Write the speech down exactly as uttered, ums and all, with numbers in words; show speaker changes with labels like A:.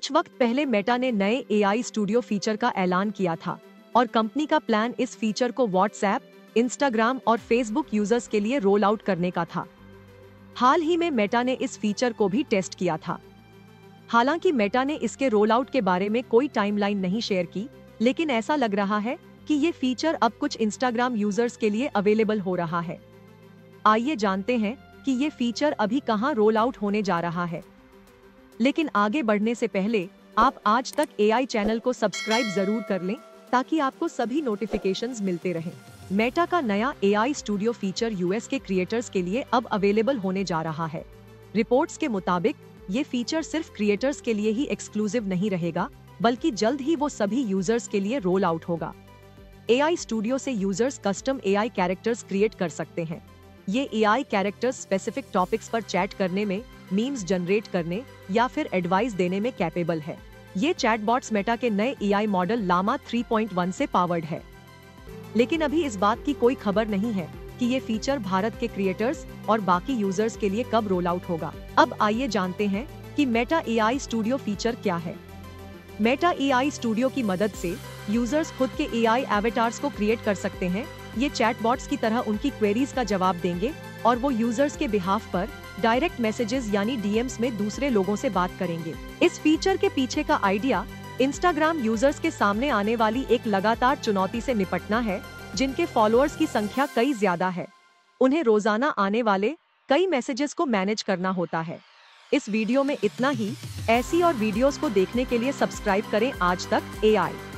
A: कुछ वक्त पहले मेटा ने नए एआई स्टूडियो फीचर का ऐलान किया था और कंपनी का प्लान इस फीचर को व्हाट्सएप, इंस्टाग्राम और फेसबुक यूजर्स के लिए रोल आउट करने का था। हाल ही में मेटा ने इस फीचर को भी टेस्ट किया था। हालांकि मेटा ने इसके रोल आउट के बारे में कोई टाइमलाइन नहीं शेयर की, लेकिन ऐसा लग रहा है कि ये फीचर अब कुछ इंस्टाग्राम यूजर्स के लिए अवेलेबल हो रहा है। आइए जानते हैं कि ये फीचर अभी कहां रोल आउट होने जा रहा है। लेकिन आगे बढ़ने से पहले आप आज तक एआई चैनल को सब्सक्राइब जरूर कर लें ताकि आपको सभी नोटिफिकेशंस मिलते रहें। मेटा का नया एआई स्टूडियो फीचर यूएस के क्रिएटर्स के लिए अब अवेलेबल होने जा रहा है। रिपोर्ट्स के मुताबिक ये फीचर सिर्फ क्रिएटर्स के लिए ही एक्सक्लूसिव नहीं रहेगा, बल्कि जल्द ही वो सभी यूजर्स के लिए रोल आउट होगा। एआई स्टूडियो से users custom AI characters create कर सकते हैं। ये एआई कैरेक्टर्स स्पेसिफिक टॉपिक्स पर चैट करने में, मीम्स जनरेट करने या फिर एडवाइस देने में कैपेबल है। ये चैटबॉट्स मेटा के नए AI model Llama three point one से पावर्ड है। लेकिन अभी इस बात की कोई खबर नहीं है कि ये फीचर भारत के क्रिएटर्स और बाकी यूजर्स के लिए कब रोल आउट होगा। अब आइए जानते हैं कि मेटा एआई स्टूडियो फीचर क्या है। मेटा एआई स्टूडियो की मदद से यूजर्स खुद के एआई एवेटार्स को क्रिएट कर सकते हैं। ये चैटबॉट्स की तरह उनकी क्वेरीज का जवाब देंगे और वो यूजर्स के बिहाफ पर डायरेक्ट मैसेजेस यानी डीएम्स में दूसरे लोगों से बात करेंगे। इस फीचर के पीछे का आइडिया इंस्टाग्राम यूजर्स के सामने आने वाली एक लगातार चुनौती से निपटना है, जिनके फॉलोअर्स की संख्या कई ज्यादा है। उन्हें रोजाना आने वाले कई मैसेजेस को मैनेज करना होता है। इस वीडियो में इतना ही। ऐसी और वीडियोस को देखने के लिए सब्सक्राइब करें आज तक एआई।